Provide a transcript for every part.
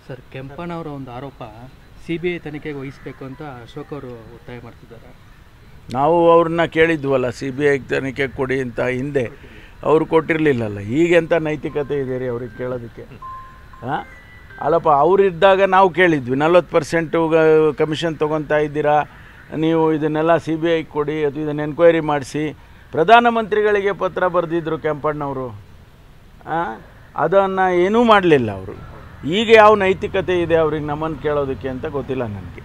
Sir, ಕೆಂಪಣ್ಣವರ ಒಂದು ಆರೋಪ CBI ತನಿಖೆಗೆ ವಹಿಸಬೇಕು ಅಂತ ಅಶೋಕ್ ಅವರು ಒತ್ತಾಯ ಮಾಡ್ತಿದ್ದಾರೆ. ನಾವು ಅವ್ರನ್ನ ಕೇಳಿದ್ವಲ್ಲ CBI ತನಿಖೆ ಕೊಡಿ ಅಂತ. ಹಿಂದೆ ಅವರು ಕೊಟ್ಟಿರಲಿಲ್ಲಲ್ಲ. ಈಗೆಂಥ ನೈತಿಕತೆ ಇದೆ ರೀ ಅವ್ರಿಗೆ ಕೇಳೋದಕ್ಕೆ? ಹಾಂ, ಅಲ್ಲಪ್ಪ, ಅವರಿದ್ದಾಗ ನಾವು ಕೇಳಿದ್ವಿ 40% ಕಮಿಷನ್ ತೊಗೊತಾ ಇದ್ದೀರಾ ನೀವು, ಇದನ್ನೆಲ್ಲ CBI ಕೊಡಿ ಅಥವಾ ಇದನ್ನು ಎನ್ಕ್ವೈರಿ ಮಾಡಿಸಿ. ಪ್ರಧಾನಮಂತ್ರಿಗಳಿಗೆ ಪತ್ರ ಬರೆದಿದ್ದರು ಕೆಂಪಣ್ಣವರು. ಅದನ್ನು ಏನೂ ಮಾಡಲಿಲ್ಲ ಅವರು. ಈಗ ಯಾವ ನೈತಿಕತೆ ಇದೆ ಅವ್ರಿಗೆ ನಮ್ಮನ್ನು ಕೇಳೋದಕ್ಕೆ ಅಂತ ಗೊತ್ತಿಲ್ಲ ನನಗೆ.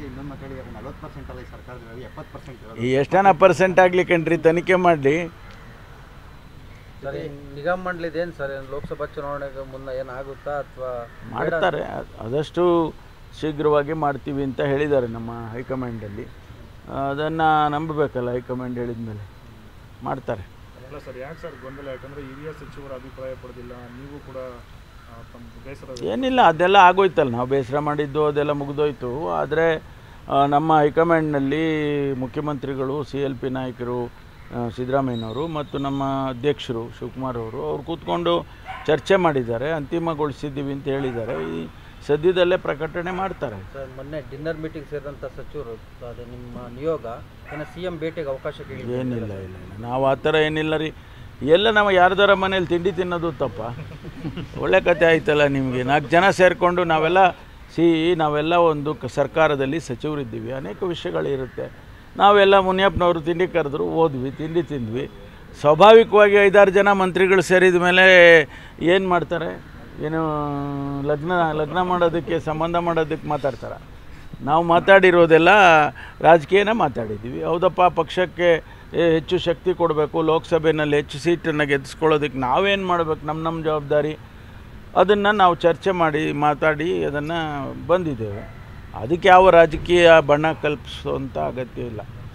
ಎಷ್ಟನ ಪರ್ಸೆಂಟ್ ಆಗಲಿ ಕಣ್ರಿ, ತನಿಖೆ ಮಾಡಲಿ. ಸರ್, ನಿಗಮ ಮಂಡಳಿದೇನು ಸರ್, ಲೋಕಸಭಾ ಚುನಾವಣೆಗೆ ಮುನ್ನ ಏನಾಗುತ್ತಾ ಅಥವಾ ಮಾಡ್ತಾರೆ? ಆದಷ್ಟು ಶೀಘ್ರವಾಗಿ ಮಾಡ್ತೀವಿ ಅಂತ ಹೇಳಿದ್ದಾರೆ ನಮ್ಮ ಹೈಕಮಾಂಡಲ್ಲಿ. ಅದನ್ನು ನಂಬಬೇಕಲ್ಲ, ಹೈಕಮಾಂಡ್ ಹೇಳಿದ ಮೇಲೆ ಮಾಡ್ತಾರೆ. ಅಲ್ಲ ಸರ್, ಯಾಕೆ ಸರ್ ಗೊಂದಲ? ಯಾಕಂದರೆ ಹಿರಿಯ ಸಚಿವರ ಅಭಿಪ್ರಾಯ ಪಡೆದಿಲ್ಲ, ನೀವು ಕೂಡ ಬೇಸರ? ಏನಿಲ್ಲ, ಅದೆಲ್ಲ ಆಗೋಯ್ತಲ್ಲ. ನಾವು ಬೇಸರ ಮಾಡಿದ್ದು ಅದೆಲ್ಲ ಮುಗಿದೋಯ್ತು. ಆದರೆ ನಮ್ಮ ಹೈಕಮಾಂಡ್ನಲ್ಲಿ ಮುಖ್ಯಮಂತ್ರಿಗಳು, CLP ನಾಯಕರು ಸಿದ್ದರಾಮಯ್ಯನವರು ಮತ್ತು ನಮ್ಮ ಅಧ್ಯಕ್ಷರು ಶಿವಕುಮಾರ್ ಅವರು ಕೂತ್ಕೊಂಡು ಚರ್ಚೆ ಮಾಡಿದ್ದಾರೆ. ಅಂತಿಮಗೊಳಿಸಿದ್ದೀವಿ ಅಂತ ಹೇಳಿದ್ದಾರೆ. ಈ ಸದ್ಯದಲ್ಲೇ ಪ್ರಕಟಣೆ ಮಾಡ್ತಾರೆ. ಸರ್, ಮೊನ್ನೆ ಡಿನ್ನರ್ ಮೀಟಿಂಗ್ ಸೇರಿದಂಥ ಸಚಿವರು ಅದೇ ನಿಮ್ಮ ನಿಯೋಗ CM ಭೇಟಿಗೆ ಅವಕಾಶ ಕೇಳಿ? ಏನಿಲ್ಲ, ಇಲ್ಲ, ನಾವು ಆ ಥರ ಏನಿಲ್ಲ ರೀ. ಎಲ್ಲ ನಾವು ಯಾರ್ದಾರ ಮನೇಲಿ ತಿಂಡಿ ತಿನ್ನೋದು ತಪ್ಪ? ಒಳ್ಳೆ ಕತೆ ಆಯ್ತಲ್ಲ ನಿಮಗೆ. 4 ಜನ ಸೇರಿಕೊಂಡು ನಾವೆಲ್ಲ ಒಂದು ಸರ್ಕಾರದಲ್ಲಿ ಸಚಿವರಿದ್ದೀವಿ. ಅನೇಕ ವಿಷಯಗಳಿರುತ್ತೆ. ನಾವೆಲ್ಲ ಮುನಿಯಪ್ಪನವರು ತಿಂಡಿ ಕರೆದ್ರು, ಹೋದ್ವಿ, ತಿಂಡಿ ತಿಂದ್ವಿ. ಸ್ವಾಭಾವಿಕವಾಗಿ 5-6 ಜನ ಮಂತ್ರಿಗಳು ಸೇರಿದ ಮೇಲೆ ಏನು ಮಾಡ್ತಾರೆ? ಏನು ಲಗ್ನ ಮಾಡೋದಕ್ಕೆ, ಸಂಬಂಧ ಮಾಡೋದಕ್ಕೆ ಮಾತಾಡ್ತಾರೆ? ನಾವು ಮಾತಾಡಿರೋದೆಲ್ಲ ರಾಜಕೀಯನೇ ಮಾತಾಡಿದ್ದೀವಿ. ಹೌದಪ್ಪ, ಪಕ್ಷಕ್ಕೆ ಹೆಚ್ಚು ಶಕ್ತಿ ಕೊಡಬೇಕು, ಲೋಕಸಭೆಯಲ್ಲಿ ಹೆಚ್ಚು ಸೀಟನ್ನು ಗೆದ್ದಿಸ್ಕೊಳ್ಳೋದಕ್ಕೆ ನಾವೇನು ಮಾಡಬೇಕು, ನಮ್ಮ ಜವಾಬ್ದಾರಿ, ಅದನ್ನು ನಾವು ಚರ್ಚೆ ಮಾತಾಡಿ ಅದನ್ನು ಬಂದಿದ್ದೇವೆ. ಅದಕ್ಕೆ ಯಾವ ರಾಜಕೀಯ ಬಣ್ಣ ಕಲ್ಪಿಸುವಂಥ ಅಗತ್ಯ ಇಲ್ಲ.